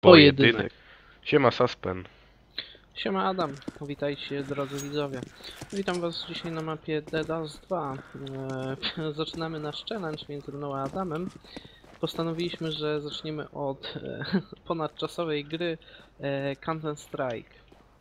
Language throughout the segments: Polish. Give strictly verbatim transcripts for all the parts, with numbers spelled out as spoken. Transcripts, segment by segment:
Pojedynek. Siema Suspen. Siema Adam, witajcie drodzy widzowie. Witam was dzisiaj na mapie Dead Us dwa. Eee, zaczynamy nasz challenge między mną a Adamem. Postanowiliśmy, że zaczniemy od e, ponadczasowej gry e, Counter Strike.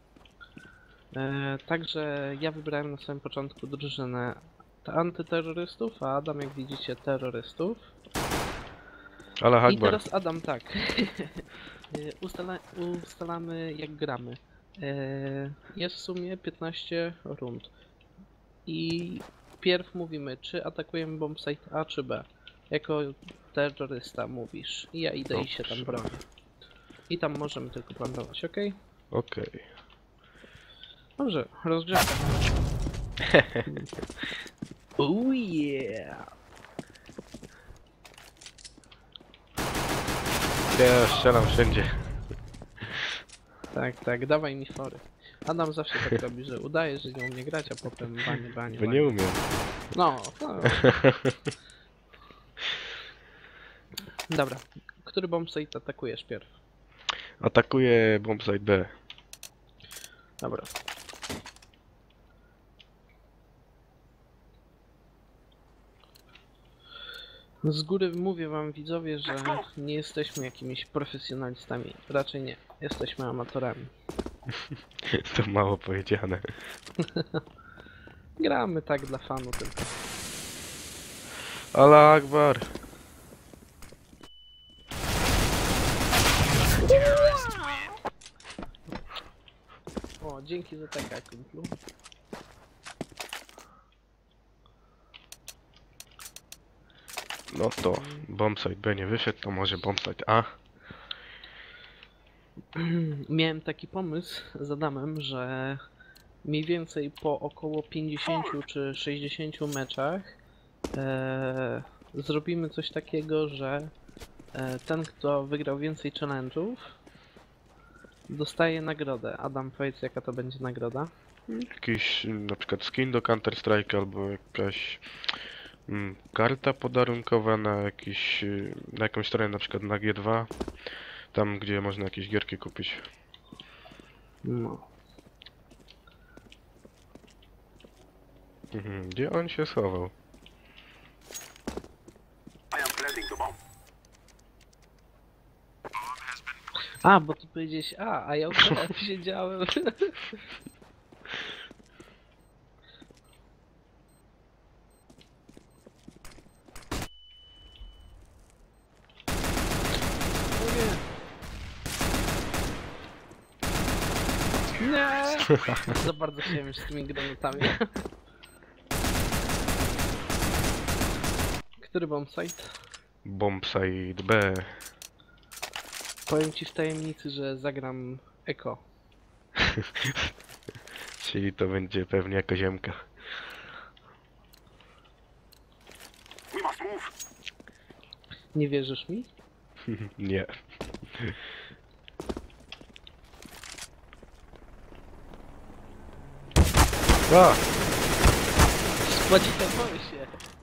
E, także ja wybrałem na samym początku drużynę antyterrorystów, a Adam, jak widzicie, terrorystów. Allah I Akbar. teraz Adam, tak. Ustala, ustalamy jak gramy. Eee, jest w sumie piętnaście rund. I pierw mówimy, czy atakujemy bombsite A czy B. Jako terrorysta mówisz. I ja idę i się tam bronię. I tam możemy tylko plantować, ok? Okej. Okay. Dobrze, rozgrzewka. Oh yeah! Ja strzelam wszędzie. Tak, tak, dawaj mi fory. Adam zawsze tak robi, że udaje, że nie umie grać, a potem banie, banie, Bo banie. nie umiem. No, no. Dobra, który bombsite atakujesz pierw? Atakuję bombsite B. Dobra. Z góry mówię wam widzowie, że nie jesteśmy jakimiś profesjonalistami. Raczej nie. Jesteśmy amatorami. To mało powiedziane. Gramy tak dla fanu tylko. Allah Akbar. O, dzięki za taka, kumplu. No to bombsite B nie wyszedł, to może bombsite A. Miałem taki pomysł z Adamem, że mniej więcej po około pięćdziesięciu czy sześćdziesięciu meczach e, zrobimy coś takiego, że e, ten, kto wygrał więcej challenge'ów, dostaje nagrodę. Adam, powiedz, jaka to będzie nagroda? Jakiś na przykład skin do Counter Strike albo jakaś mm, karta podarunkowa na jakiś, na jakąś stronę, na przykład na G dwa. Tam, gdzie można jakieś gierki kupić. No. Mhm. Gdzie on się schował? A, bo ty powiedziałeś A, a ja już siedziałem. Nie! Za bardzo chciałem już z tymi granatami. Który bombsite? Bombsite B. Powiem ci w tajemnicy, że zagram Eko. Czyli to będzie pewnie jako ziemka. Nie wierzysz mi? Nie. A! Spodziewałem się.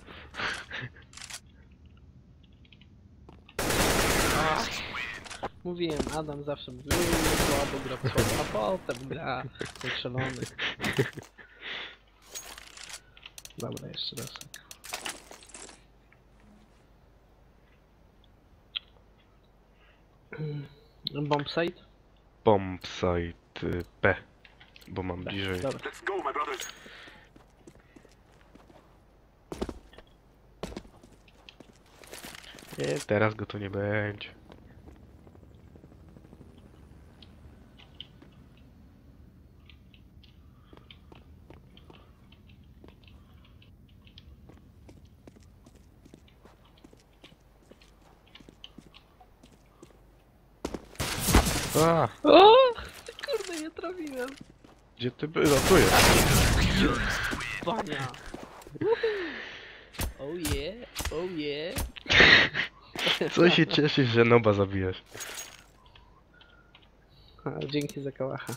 Ach, mówiłem, Adam zawsze mówił, słabo gra w słabo, a potem gra jak szalony. Dobra, jeszcze raz. Bombsite? Bombsite y, B. Bo mam Tak, bliżej. dobra. Nie, teraz go to nie będzie. A! O! Kurde, nie trafiłem. Gdzie ty byłeś? No tu jest. Bania. Oh yeah, oh yeah. Co się cieszysz, że noba zabijasz? A, dzięki za kałacha.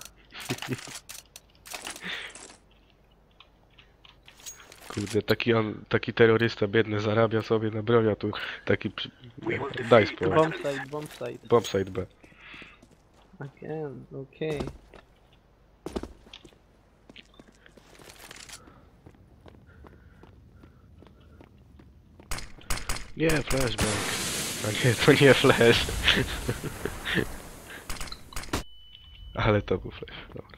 Kurde, taki on, taki terrorysta biedny zarabia sobie na broń, a tu taki... przy- Daj spokój. Bombsite, bombsite. Bombsite B. Again, okej. Nie, flashbang. A nie, to nie flash. Ale to był flash, dobra.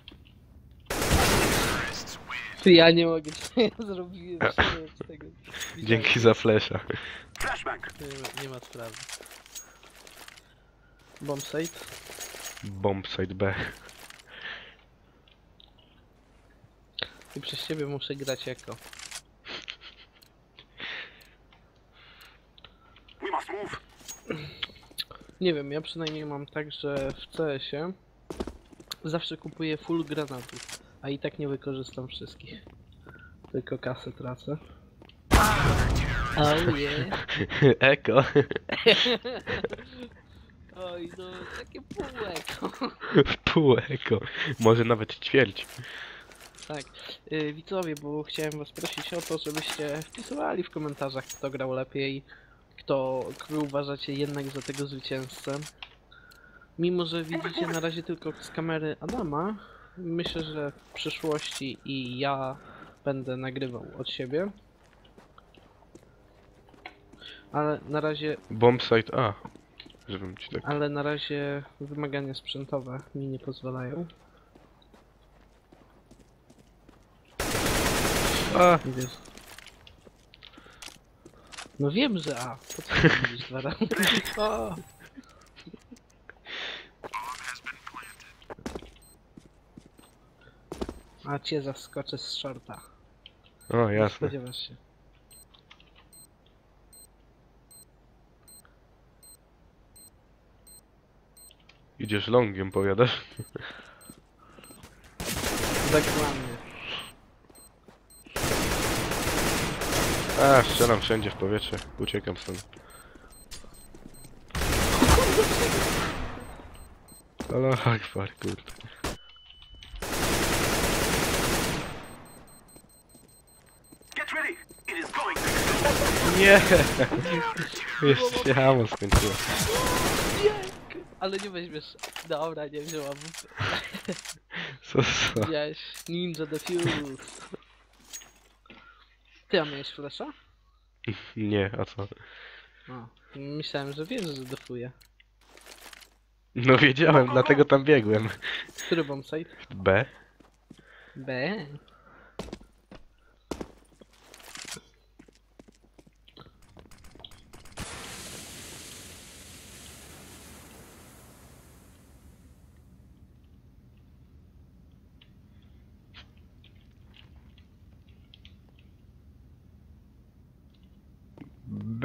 Ja nie mogę, co ja zrobiłem przeżyć tego. Dzięki za flasha. Nie, nie ma sprawy. Bombsite? Bombsite B. I przez ciebie muszę grać jako. Nie wiem, ja przynajmniej mam tak, że w C S-ie zawsze kupuję full granatów, a i tak nie wykorzystam wszystkich. Tylko kasę tracę. Oh yeah. Eko. Oj, no takie półeko. Pół eko. Może nawet ćwierć. Tak, yy, widzowie, bo chciałem was prosić o to, żebyście wpisywali w komentarzach, kto grał lepiej, kto, kogo uważacie jednak za tego zwycięzcę. Mimo, że widzicie na razie tylko z kamery Adama, myślę, że w przyszłości i ja będę nagrywał od siebie. Ale na razie, Bombsite A. Żebym ci tak... ale na razie wymagania sprzętowe mi nie pozwalają. A! Nie wiesz. No wiem, że A. Po co mówisz dwa razy? O! A cię zaskoczę z shorta. O, Nie jasne. spodziewasz się. Idziesz longiem, powiadasz? Dokładnie. A, strzelam wszędzie w powietrze. Uciekam stąd. Allah akbar, kurde. Nie! Jeszcze się ammo skończyło. Ale nie weźmiesz. Dobra, nie wzięłam. Co, co? Wziąłeś Ninja Defuse. Ty, a miałeś flasha? Nie, a co? O, myślałem, że wiesz, że defuje. No wiedziałem, dlatego tam biegłem. Który bombsite? B? B. B.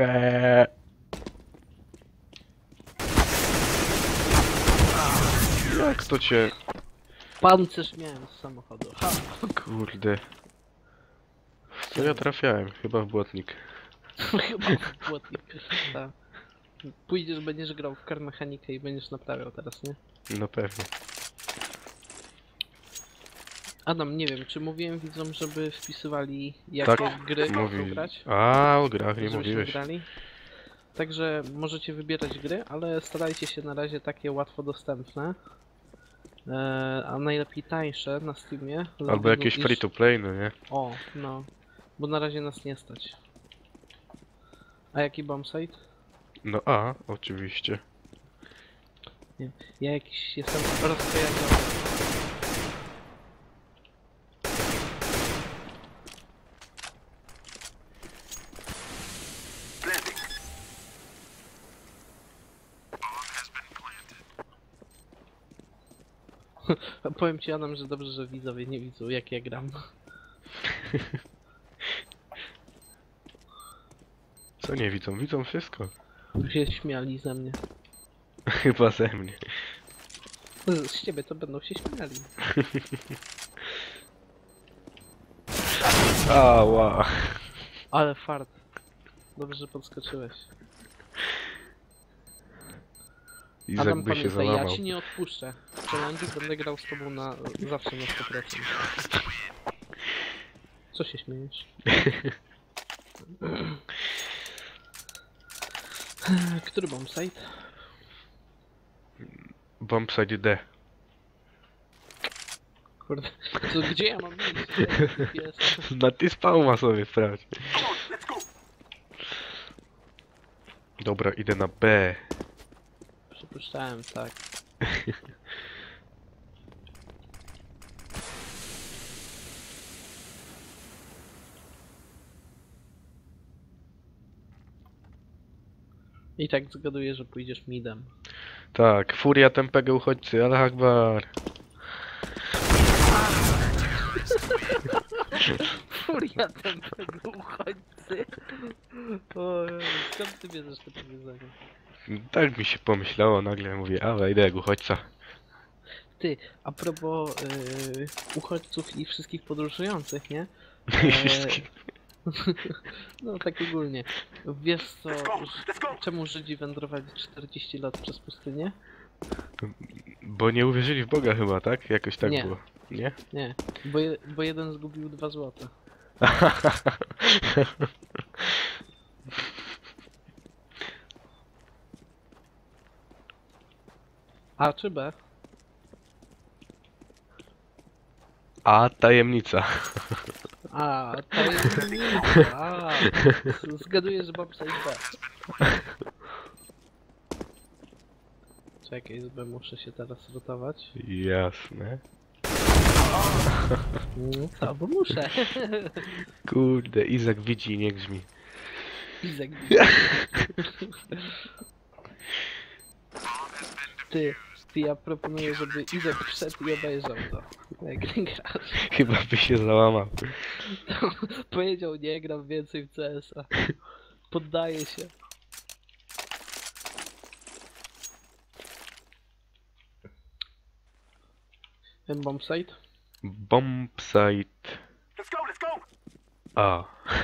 Jak to cię... Pancerz miałem z samochodu. Ha! Kurde. W co ja trafiałem? Chyba w błotnik. Chyba błotnik. Tak. Pójdziesz, będziesz grał w car mechanikę i będziesz naprawiał teraz, nie? No pewnie. Adam, nie wiem, czy mówiłem widzom, żeby wpisywali jakie Tak, gry chcą mówi. grać? A, o grach nie Żebyśmy mówiłeś. grali? Także możecie wybierać gry, ale starajcie się na razie takie łatwo dostępne. Eee, a najlepiej tańsze na Steamie. ze Albo względu, jakieś iż- free to play, no nie? O, no. Bo na razie nas nie stać. A jaki bombsite? No a, oczywiście. Ja jakiś jestem rozkojarzony. Powiem ci, Adam, że dobrze, że widzowie nie widzą, jak ja gram. Co nie widzą? Widzą wszystko. Się śmiali ze mnie. Chyba ze mnie. Z z ciebie to będą się śmiali. Ała. Ale fart. Dobrze, że podskoczyłeś. Izak Adam, by się pamiętaj, ja załamał. ci nie odpuszczę. W challenge'u będę grał z tobą na zawsze na sto procent. Co się śmiejesz? Który bombsite? Bombsite D. Kurde, to gdzie ja mam iść? Jest. Na ty spawna sobie sprawdź. Dobra, idę na B. Przypuszczałem, tak. I tak zgaduję, że pójdziesz midem. Tak, furia tępego uchodźcy, Allah Akbar. Furia tępego uchodźcy. O, skąd ty bierzesz te powiedzenie? Tak mi się pomyślało, nagle mówię, a wejdę jak uchodźca. Ty, a propos yy, uchodźców i wszystkich podróżujących, nie? I Eee, wszystkich. No tak ogólnie. Wiesz co, ż- czemu Żydzi wędrowali czterdzieści lat przez pustynię? Bo nie uwierzyli w Boga chyba, tak? Jakoś tak Nie. było. Nie? Nie, bo, je, bo jeden zgubił dwa złote. A czy B? A tajemnica. A, to jest A, zgaduję, że Bob jest B. Czekaj, z B muszę się teraz rotować. Jasne. No co, bo muszę. Kurde, Izak widzi i nie grzmi. Izak. Ty, ty, ja proponuję, żeby Izak wszedł i obejrzał to. Jak grasz. Chyba by się załamał. Powiedział, nie gram więcej w C S a. Poddaję się. Ten bombsite? Bombsite. Let's go, let's go! A.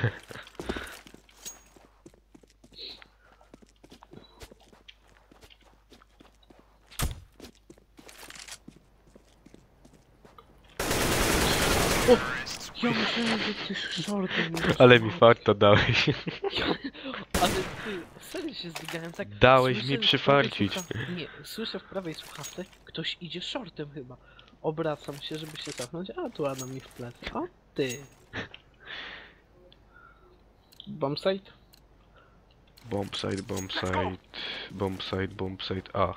O! Ja myślałem, że ty shortem nie Ale mi farta dałeś. Ale ty, serio się zbiegałem tak. Dałeś słyszę mi w przyfarcić. prawej słuchaw- Nie, słyszę w prawej słuchawce, ktoś idzie shortem chyba. Obracam się, żeby się cofnąć, a tu Adam mi w plecy. O ty. Bombsite? Bombsite, bombsite, bombsite, bombsite, A.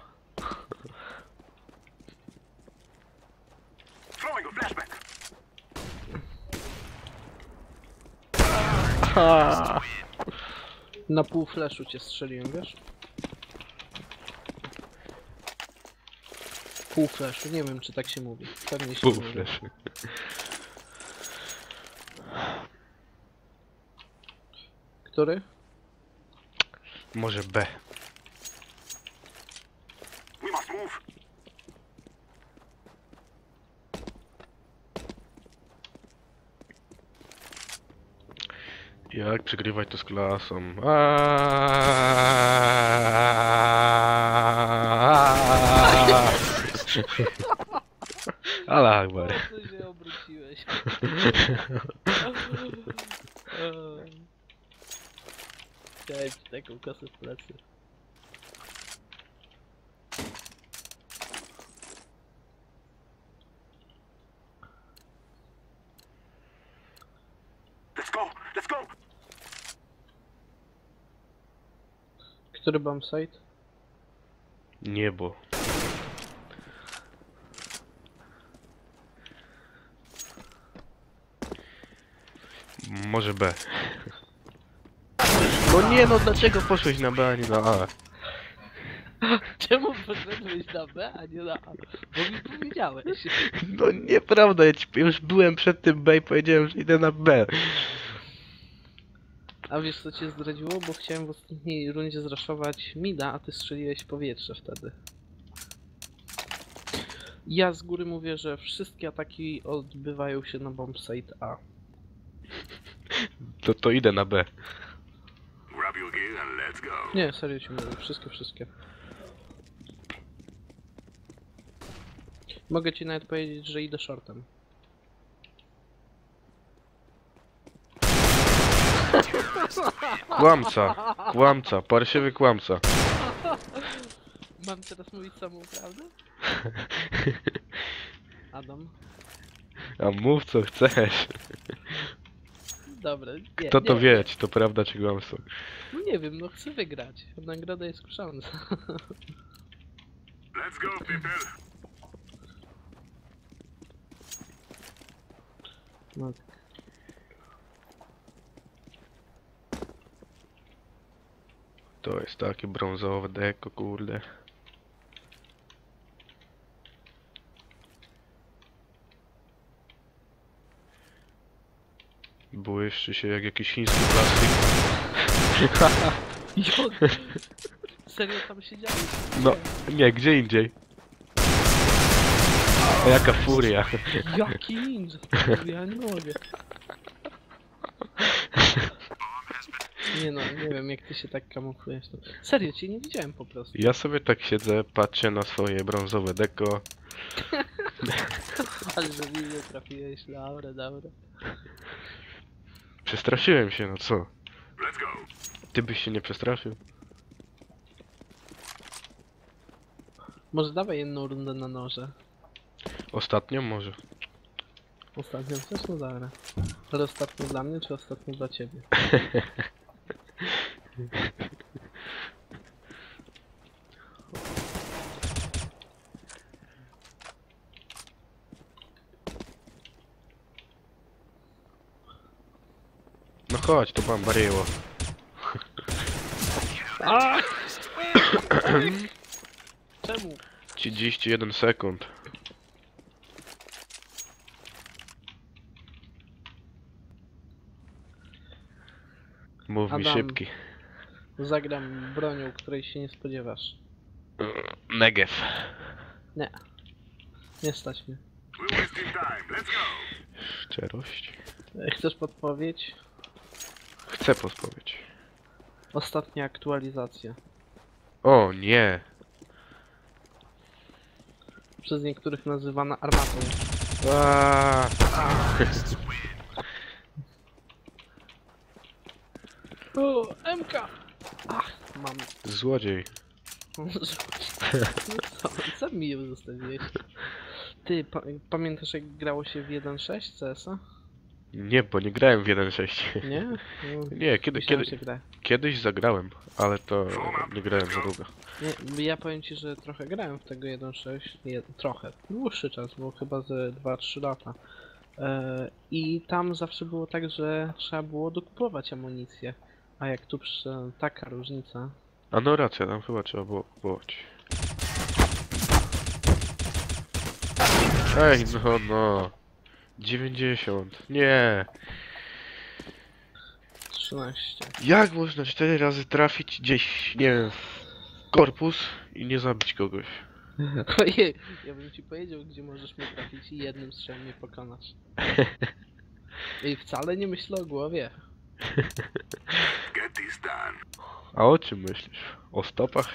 Throwing a flashback. Na pół flashu cię strzeliłem, wiesz? Pół flashu, nie wiem czy tak się mówi. Pewnie się Pół mówi. flash. Który? Może B. We must move. Jak przegrywać to z klasą? Allah Akbar. Po co się obróciłeś? Chciałem ci taką kosę w plecy. Let's go, let's go! Który bombsite? Niebo. Może B. No nie no, dlaczego poszłeś na B, a nie na A? Czemu poszedłeś na B, a nie na A? Bo mi powiedziałeś. No nieprawda, ja ci już byłem przed tym B i powiedziałem, że idę na B. A wiesz co cię zdradziło? Bo chciałem w ostatniej rundzie zraszować mida, a ty strzeliłeś w powietrze wtedy. Ja z góry mówię, że wszystkie ataki odbywają się na bombsite A. To to idę na B. Grab your gear and let's go. Nie, serio ci mówię, wszystkie, wszystkie. Mogę ci nawet powiedzieć, że idę shortem. Kłamca, kłamca, parszywy kłamca. Mam teraz mówić samą prawdę? Adam? A mów co chcesz. Dobra, nie, Kto to nie, wie, czy to prawda, czy kłamstwo. No nie wiem, no chcę wygrać. Nagroda jest kusząca. Let's go, people. No tak. To jest takie brązowe deko, kurde. Błyszczy się jak jakiś chiński plastik. Jak? Serio tam siedziałeś? No, nie, gdzie indziej. A jaka furia. Jaki ninja? Ja nie mogę. Nie no, nie wiem jak ty się tak kamuflujesz. No. Serio, cię nie widziałem po prostu. Ja sobie tak siedzę, patrzę na swoje brązowe deko. Ale że mi nie trafiłeś, dobra, dobra. Przestraszyłem się, no co? Let's go. Ty byś się nie przestraszył? Może dawaj jedną rundę na noże. Ostatnio może. Ostatnią też, no dobra. Ale ostatnio dla mnie, czy ostatnio dla ciebie? No chodź, to bambaryło. A! Czemu? trzydzieści jeden sekund. Mów mi Adam. szybki. Zagram bronią, której się nie spodziewasz. Negev. Nie. Nie stać mnie. We're wasting time. Let's go. Szczerość. E, Chcesz podpowiedź? Chcę podpowiedź. Ostatnia aktualizacja. O nie. Przez niektórych nazywana armatą. Aaaa. O, M K! Ach, mam. Złodziej. No co, co mi ją zostawiłeś? Ty, pa pamiętasz jak grało się w jeden sześć C S a? Nie, bo nie grałem w jeden sześć. Nie? No, Nie, kiedy, myślałem, kiedy, że gra. kiedyś zagrałem, ale to nie grałem za długo. Nie, ja powiem ci, że trochę grałem w tego jeden sześć. Jed trochę. Dłuższy czas, bo chyba ze dwa trzy lata. E, I tam zawsze było tak, że trzeba było dokupować amunicję. A jak tu przy... taka różnica. A no racja, tam chyba trzeba było kupować. Ej, no, no. dziewięćdziesiąt. Nie. trzynaście. Jak można cztery razy trafić gdzieś, nie wiem, w korpus i nie zabić kogoś? Ojej, ja bym ci powiedział, gdzie możesz mnie trafić i jednym strzałem mnie pokonasz. I wcale nie myślę o głowie. Get this done. A o czym myślisz? O stopach?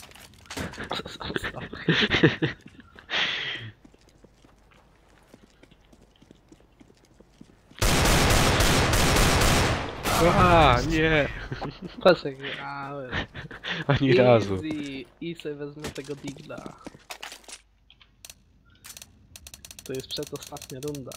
A, nie. Patrz jak grałem. Ani razu. Easy. I sobie wezmę tego digla. To jest przedostatnia runda.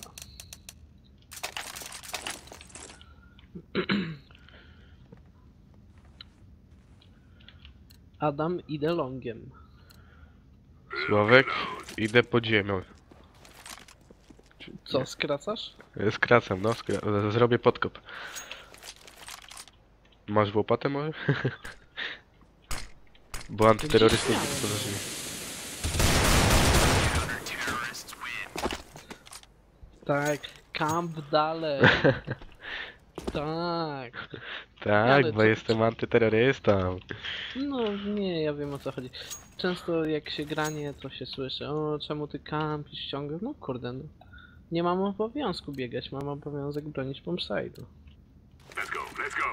Adam, idę longiem. Sławek, idę pod ziemią. Co, skracasz? Skracam, no, skra zrobię podkop. Masz w łopatę może? Bo antyterrorystów Gdzieś pozacznie. Tak, kamp dalej. Tak. Tak, Ale bo to- jestem antyterrorystą. No nie, ja wiem o co chodzi. Często jak się granie, to się słyszy, o czemu ty kampisz ciągle? No kurde, no. Nie mam obowiązku biegać, mam obowiązek bronić bombside'u. Let's go. Let's go.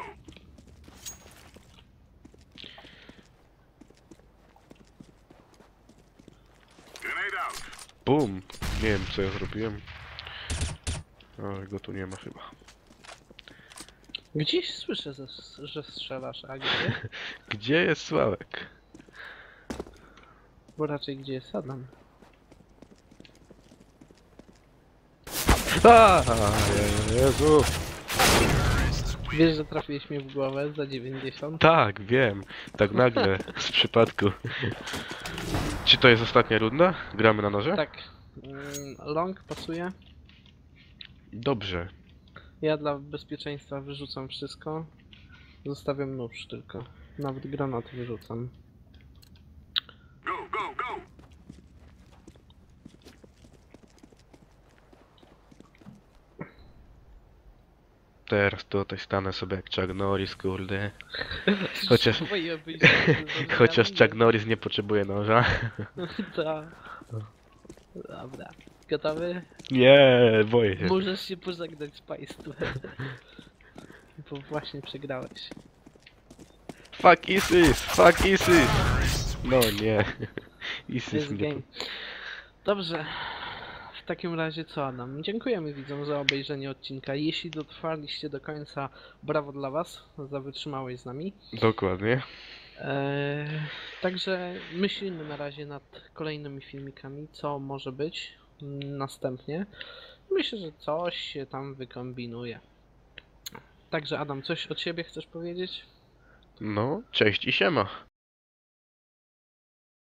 Grenade out. Bum! Nie wiem co ja zrobiłem. Ale go tu nie ma chyba. Gdzieś słyszę, że, że strzelasz, a gdzie? Gdzie jest Sławek? Bo raczej gdzie jest Adam. A, Jezu. Wiesz, że trafiłeś mnie w głowę za dziewięćdziesiąt? Tak, wiem. Tak nagle, z przypadku. Czy to jest ostatnia runda? Gramy na noże? Tak. Mm, Long pasuje. Dobrze. Ja dla bezpieczeństwa wyrzucam wszystko. Zostawiam nóż tylko. Nawet granaty wyrzucam. Go, go, go! Teraz tutaj stanę sobie jak Chuck Norris, kurde. Chociaż- Twoje wyjście z Chociaż nożami. Chuck Norris nie potrzebuje noża. Tak. Dobra. Gotowy? Nie, boję się. Możesz się pożegnać z państwem. Bo właśnie przegrałeś. Fuck ISIS! Fuck ISIS! No nie. ISIS Jest mnie... game. Dobrze. W takim razie co, Adam? Dziękujemy widzom za obejrzenie odcinka. Jeśli dotrwaliście do końca, brawo dla was za wytrzymałość z nami. Dokładnie. Eee, także myślimy na razie nad kolejnymi filmikami, co może być mm, następnie. Myślę, że coś się tam wykombinuje. Także Adam, coś od siebie chcesz powiedzieć? No, cześć i siema.